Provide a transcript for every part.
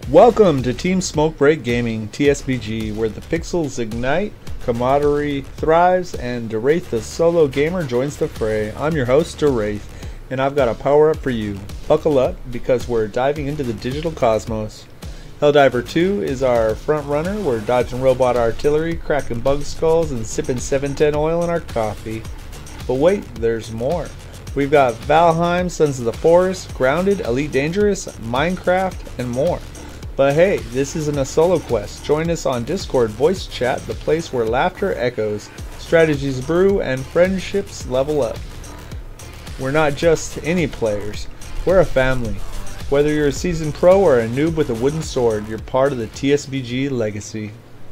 Welcome to Team Smoke Break Gaming, TSBG, where the pixels ignite, camaraderie thrives, and DaWraith the solo gamer joins the fray. I'm your host, DaWraith, and I've got a power up for you. Buckle up, because we're diving into the digital cosmos. HellDiver 2 is our front runner. We're dodging robot artillery, cracking bug skulls, and sipping 710 oil in our coffee. But wait, there's more. We've got Valheim, Sons of the Forest, Grounded, Elite Dangerous, Minecraft, and more. But hey, this isn't a solo quest. Join us on Discord voice chat, the place where laughter echoes, strategies brew, and friendships level up. We're not just any players, we're a family. Whether you're a seasoned pro or a noob with a wooden sword, you're part of the TSBG legacy.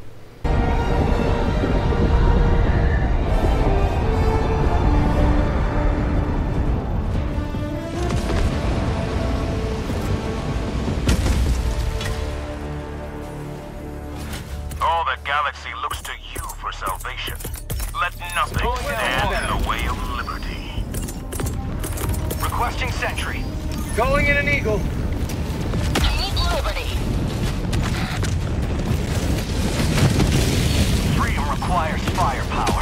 All the galaxy looks to you for salvation. Let nothing stand in the way of liberty. Requesting sentry. Calling in an eagle. Need liberty. Freedom requires firepower.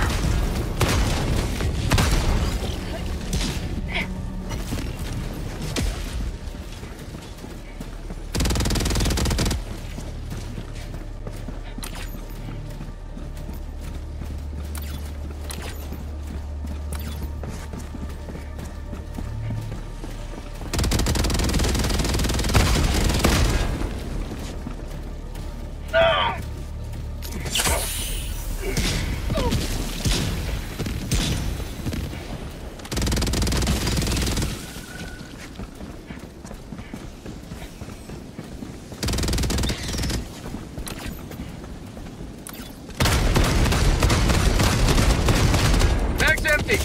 Empty.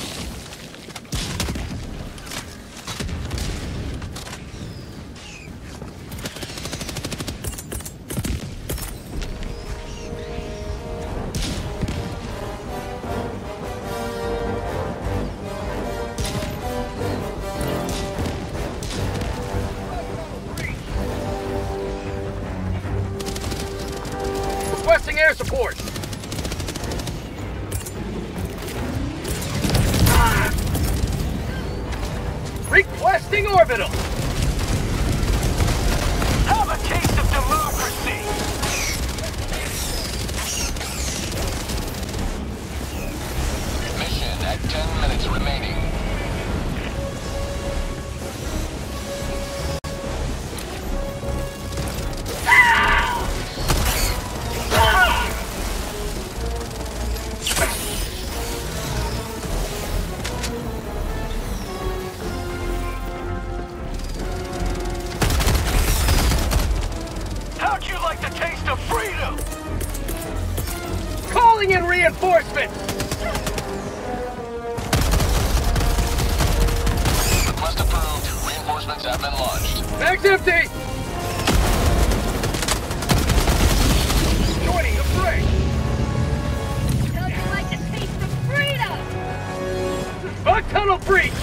Requesting air support. Requesting orbital! Have a taste of democracy! Mission at 10 minutes remaining. How'd you like the taste of freedom? Calling in reinforcements! Request approved. Reinforcements have been launched. Bag's empty! Joining the fray! How'd you like the taste of freedom? Bug tunnel breach!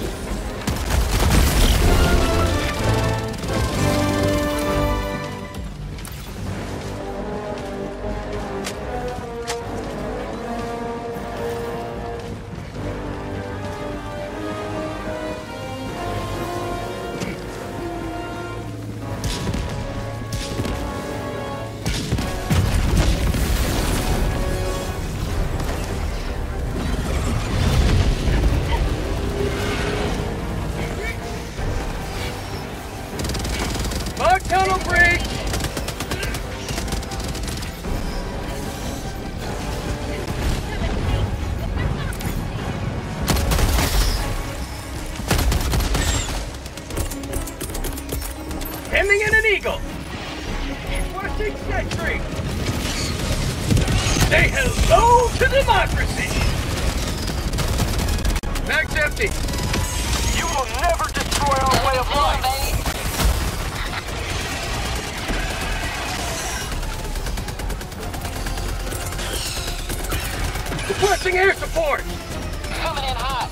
Bug tunnel breach! Sending in an eagle! Requesting sentry! Say hello to democracy! Bag's empty! You will never destroy our way of life! Requesting air support! Coming in hot.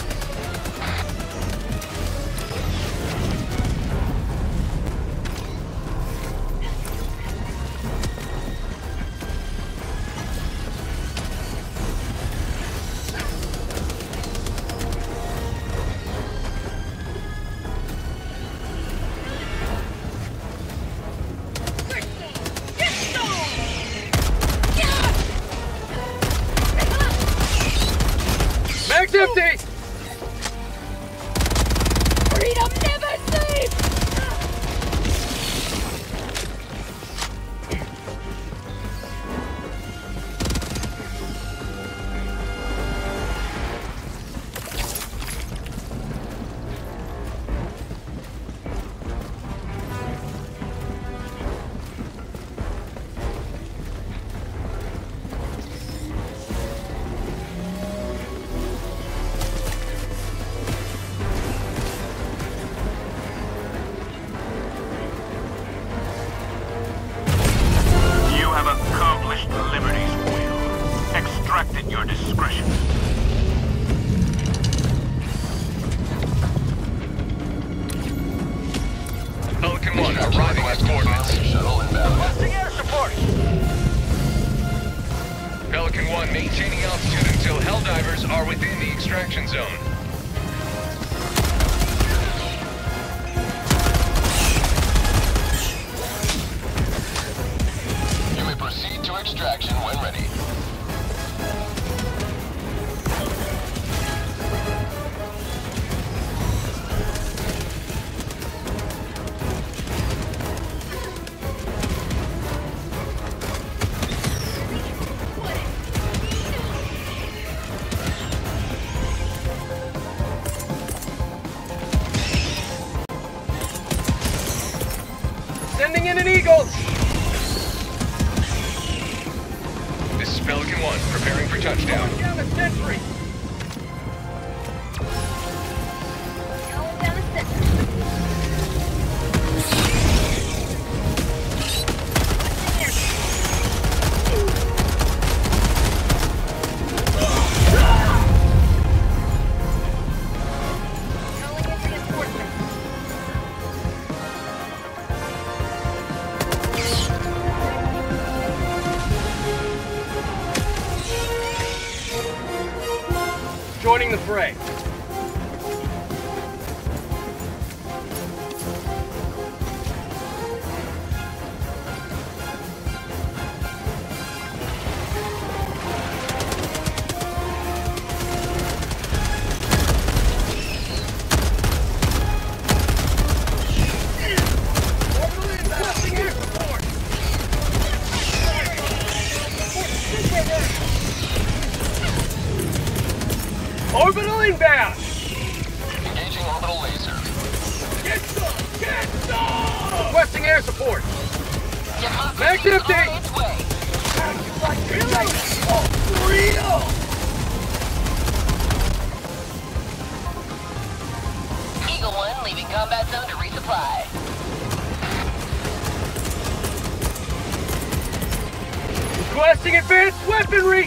1, maintaining altitude until HellDivers are within the extraction zone. You may proceed to extraction when ready. Sending in an eagle! This is Pelican 1, preparing for touchdown. Down a sentry! Going down a sentry. Calling in reinforcements. Joining the fray. Requesting air support! Orbital inbound! Engaging orbital laser. Get some! Get some! Requesting air support! Democracy Max empty! on its way. Eagle 1 leaving combat zone to resupply. Requesting advanced weaponry!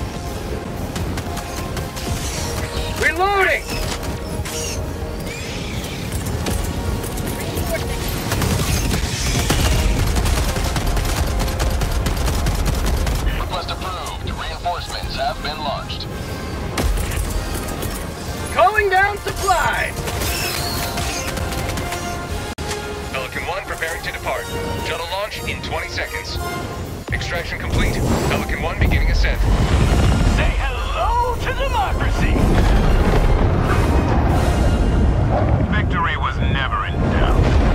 Reloading! Request approved. Reinforcements have been launched. Calling down supplies! Pelican 1 preparing to depart. Shuttle launch in 20 seconds. Extraction complete. Pelican 1 beginning ascent. Say hello to democracy! Victory was never in doubt.